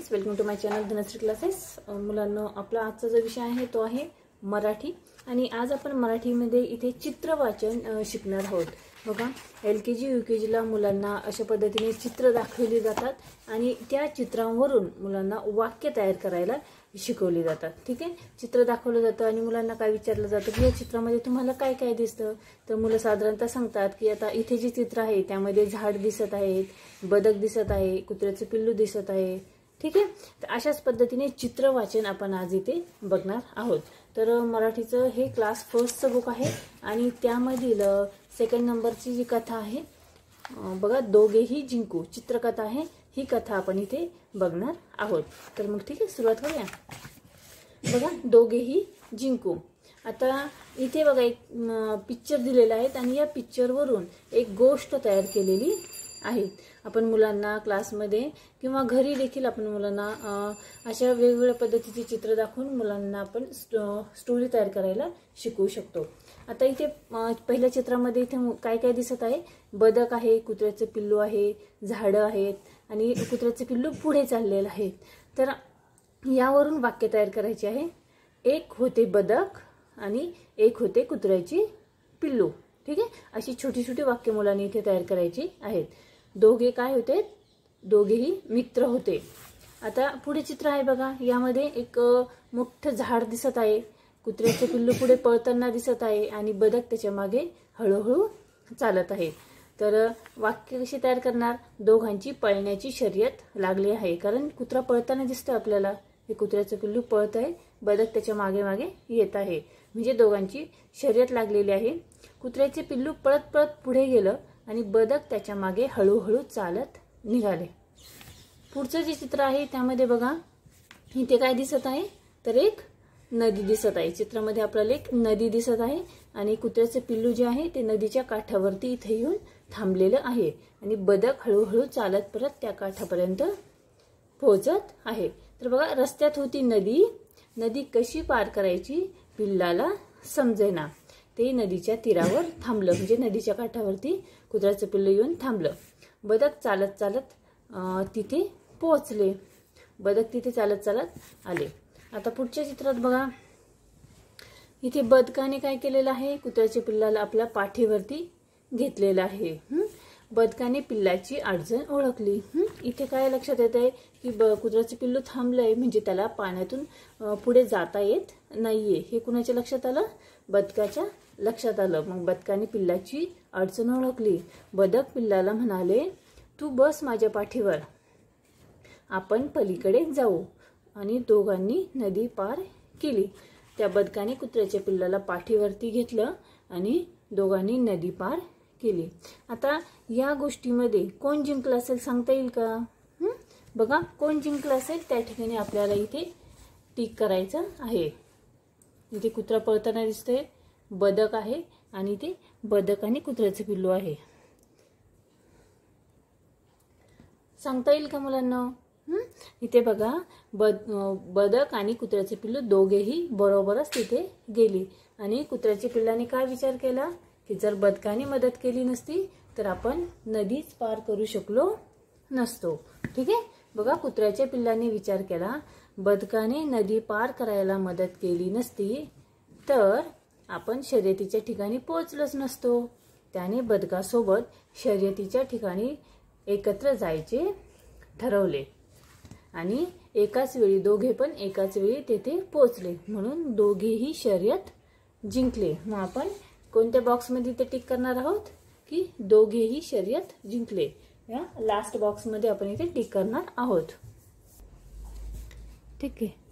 Friends, welcome to my channel Dhanashree classes. मुलांनो, आपला आजचा जो विषय आहे तो आहे मराठी आणि आज आपण मराठीमध्ये इथे चित्र वाचन शिकणार आहोत। बघा, LKG UKG ला मुलांना अशा पद्धतीने चित्र दाखवली जातात आणि त्या चित्रांवरून मुलांना वाक्य तयार करायला शिकवली जातात। ठीक आहे, चित्र दाखवलं जातं आणि मुलांना काय विचारलं जातं की या चित्रामध्ये तुम्हाला काय काय दिसतं, तर मुलं साधारणतः सांगतात की आता इथे जे चित्र आहे त्यामध्ये झाड दिसत आहेत, बदक दिसत आहे, कुत्र्याचे पिल्लू दिसत आहे। ठीक आहे, तर अशाच पद्धतीने चित्र वाचन आपण आज इथे बघणार आहोत। तर मराठीचं हे क्लास फर्स्टचं बुक आहे आणि त्यामधील सेकंड नंबरची जी कथा आहे बघा, दोघेही जिंकू चित्रकथा आहे। ही कथा आपण इथे बघणार आहोत। तर मग ठीक आहे, सुरुवात करूया। बघा, दोघेही जिंकू। आता इथे बघा एक पिक्चर दिलेला आहे आणि या पिक्चरवरून एक गोष्ट तयार केलेली आहे। आपण मुलांना क्लासमध्ये किंवा घरी देखील आपण मुलांना अशा वेगवेगळ्या पद्धतीचे चित्र दाखवून मुलांना आपण स्टोरी तयार करायला शिकवू शकतो। आता इथे पहिल्या चित्रामध्ये इथे काय काय दिसत आहे, बदक आहे, कुत्र्याचे पिल्लू आहे, झाडं आहेत आणि कुत्र्याचे पिल्लू पुढे चाललेले आहेत। तर यावरून वाक्य तयार करायचे आहे। एक होते बदक आणि एक होते कुत्र्याची पिल्लू। ठीक आहे, अशी छोटी छोटी वाक्य मुलांनी इथे तयार करायची आहेत। दोघे काय होते, दोघेही मित्र होते। आता पुढे चित्र आहे बघा, यामध्ये एक मोठं झाड दिसत आहे, कुत्र्याचे पिल्लू पुढे पळताना दिसत आहे आणि बदक त्याच्या मागे हळूहळू चालत आहे। तर वाक्य कशी तयार करणार, दोघांची पळण्याची शर्यत लागली आहे, कारण कुत्रा पळताना दिसतोय आपल्याला, हे कुत्र्याचं पिल्लू पळत आहे, बदक त्याच्या मागे मागे येत आहे, म्हणजे दोघांची शर्यत लागलेली आहे। कुत्र्याचे पिल्लू पळत पळत पुढे गेलं आणि बदक त्याच्या मागे हळूहळू चालत निघाले। पुढचं जे चित्र आहे त्यामध्ये बघा, इथे काय दिसत आहे, तर एक नदी दिसत आहे। चित्रामध्ये आपल्याला एक नदी दिसत आहे आणि कुत्र्याचे पिल्लू जे आहे ते नदीच्या काठावरती इथे येऊन थांबलेलं आहे आणि बदक हळूहळू चालत परत त्या काठापर्यंत पोहोचत आहे। तर बघा, रस्त्यात होती नदी, नदी कशी पार करायची पिल्लाला समजेना, ते नदीच्या तीरावर थांबलं, म्हणजे नदीच्या काठावरती कुत्र्याचं पिल्लू येऊन थांबलं। बदक चालत चालत तिथे पोहोचले, बदक तिथे चालत चालत आले। आता पुढच्या चित्रात बघा, इथे बदकाने काय केलेलं आहे, कुत्र्याच्या पिल्लाला आपल्या पाठीवरती घेतलेलं आहे। बदकाने पिल्लाची अडचण ओळखली। इथे काय लक्षात येत आहे की कुत्र्याचे पिल्लू थांबलंय, म्हणजे त्याला पाण्यातून पुढे जाता येत नाहीये। हे कुणाच्या लक्षात आलं, बदकाच्या लक्षात आलं। मग बदकाने पिल्लाची अडचण ओळखली। बदक पिल्लाला म्हणाले, तू बस माझ्या पाठीवर, आपण पलीकडे जाऊ, आणि दोघांनी नदी पार केली। त्या बदकाने कुत्र्याच्या पिल्लाला पाठीवरती घेतलं आणि दोघांनी नदी पार केली। आता या गोष्टीमध्ये कोण जिंकलं असेल सांगता येईल का? बघा, कोण जिंकलं असेल त्या ठिकाणी आपल्याला इथे टिक करायचं आहे। इथे कुत्रा पळताना दिसतोय, बदक आहे आणि इथे बदक आणि कुत्र्याचे पिल्लू आहे। सांगता येईल का मुलांना? इथे बघा, बदक आणि कुत्र्याचे पिल्लू दोघेही बरोबरच तिथे गेली आणि कुत्र्याच्या पिल्लाने काय विचार केला की जर बदकाने मदत केली नसती तर आपण नदीच पार करू शकलो नसतो। ठीक आहे, बघा, कुत्र्याच्या पिल्लाने विचार केला, बदकाने नदी पार करायला मदत केली नसती तर आपण शर्यतीच्या ठिकाणी पोहोचलोच नसतो। त्याने बदकासोबत शर्यतीच्या ठिकाणी एकत्र जायचे ठरवले आणि एकाच वेळी दोघे पण एकाच वेळी तेथे पोहोचले, म्हणून दोघेही शर्यत जिंकले। मग आपण कोणत्या बॉक्समध्ये इथे टिक करणार आहोत की दोघेही शर्यत जिंकले, या लास्ट बॉक्समध्ये आपण इथे टिक करणार आहोत। ठीक आहे।